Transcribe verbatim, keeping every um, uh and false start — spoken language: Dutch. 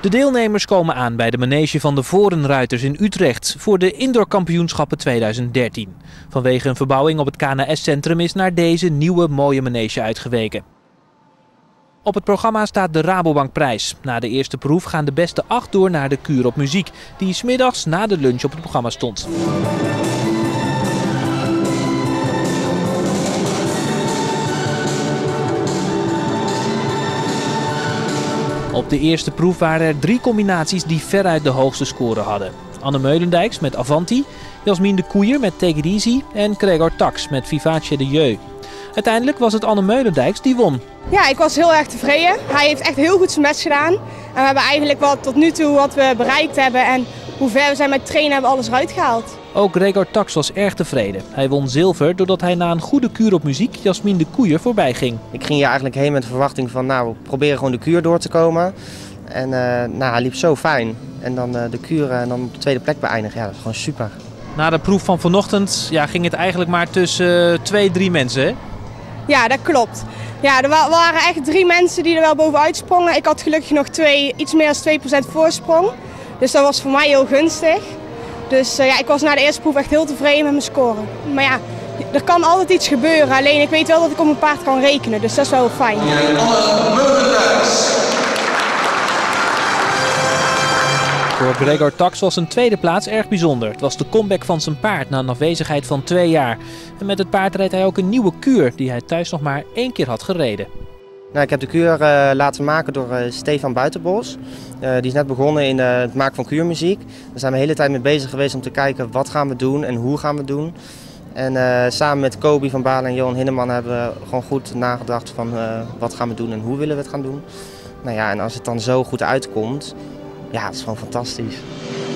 De deelnemers komen aan bij de manege van de Vorenruiters in Utrecht voor de indoorkampioenschappen tweeduizend dertien. Vanwege een verbouwing op het K N S-centrum is naar deze nieuwe mooie manege uitgeweken. Op het programma staat de Rabobankprijs. Na de eerste proef gaan de beste acht door naar de kuur op muziek, die 's middags na de lunch op het programma stond. Op de eerste proef waren er drie combinaties die veruit de hoogste score hadden. Anne Meulendijks met Avanti, Jasmin de Koeier met Take It Easy en Gregor Tax met Vivace de Jeu. Uiteindelijk was het Anne Meulendijks die won. Ja, ik was heel erg tevreden. Hij heeft echt heel goed zijn best gedaan. En we hebben eigenlijk wat tot nu toe wat we bereikt hebben en hoe ver we zijn met trainen hebben we alles eruit gehaald. Ook Gregor Tax was erg tevreden. Hij won zilver doordat hij na een goede kuur op muziek Jasmin de Koeier voorbij ging. Ik ging hier eigenlijk heen met de verwachting van nou, we proberen gewoon de kuur door te komen. En uh, nou, hij liep zo fijn. En dan uh, de kuur en dan op de tweede plek beëindigen, ja, dat is gewoon super. Na de proef van vanochtend ja, ging het eigenlijk maar tussen uh, twee, drie mensen, hè? Ja, dat klopt. Ja, er waren echt drie mensen die er wel bovenuit sprongen. Ik had gelukkig nog twee, iets meer dan twee procent voorsprong. Dus dat was voor mij heel gunstig. Dus uh, ja, ik was na de eerste proef echt heel tevreden met mijn score. Maar ja, er kan altijd iets gebeuren. Alleen ik weet wel dat ik op mijn paard kan rekenen. Dus dat is wel heel fijn. Voor Gregor Tax was een tweede plaats erg bijzonder. Het was de comeback van zijn paard na een afwezigheid van twee jaar. En met het paard reed hij ook een nieuwe kuur die hij thuis nog maar één keer had gereden. Nou, ik heb de kuur uh, laten maken door uh, Stefan Buitenbos. Uh, die is net begonnen in uh, het maken van kuurmuziek. Daar zijn we de hele tijd mee bezig geweest om te kijken wat gaan we doen en hoe gaan we het doen. En uh, samen met Kobi van Balen en Johan Hinneman hebben we gewoon goed nagedacht van uh, wat gaan we doen en hoe willen we het gaan doen. Nou ja, en als het dan zo goed uitkomt, ja, het is gewoon fantastisch.